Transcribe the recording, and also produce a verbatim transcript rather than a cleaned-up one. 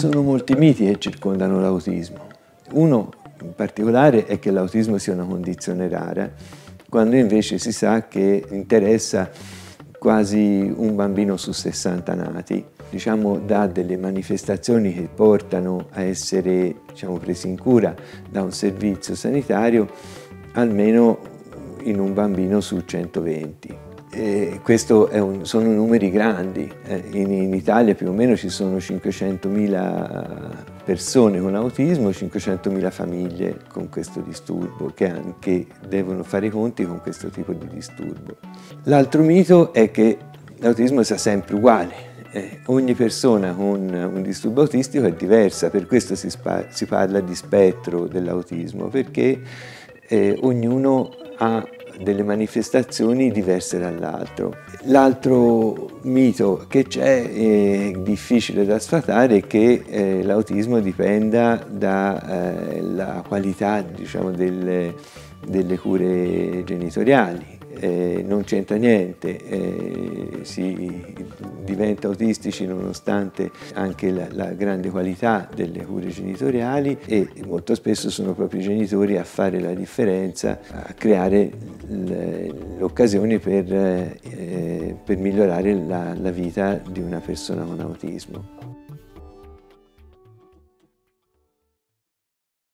sono molti miti che circondano l'autismo. Uno in particolare è che l'autismo sia una condizione rara, quando invece si sa che interessa quasi un bambino su sessanta nati. Diciamo, dà delle manifestazioni che portano a essere, diciamo, presi in cura da un servizio sanitario almeno in un bambino su centoventi. E questo è un, sono numeri grandi. Eh, in, in Italia più o meno ci sono cinquecentomila persone con autismo, cinquecentomila famiglie con questo disturbo, che anche devono fare i conti con questo tipo di disturbo. L'altro mito è che l'autismo sia sempre uguale. Eh, ogni persona con un disturbo autistico è diversa, per questo si, si parla di spettro dell'autismo, perché eh, ognuno ha delle manifestazioni diverse dall'altro. L'altro mito che c'è, è difficile da sfatare, è che eh, l'autismo dipenda dalla eh, qualità, diciamo, delle, delle cure genitoriali. Eh, non c'entra niente, eh, si diventa autistici nonostante anche la, la grande qualità delle cure genitoriali, e molto spesso sono proprio i genitori a fare la differenza, a creare l'occasione per, eh, per migliorare la, la vita di una persona con autismo.